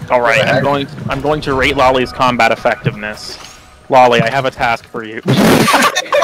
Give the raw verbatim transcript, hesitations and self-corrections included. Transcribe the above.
All right, I'm going. I'm going to rate Lolly's combat effectiveness. Lolly, I have a task for you.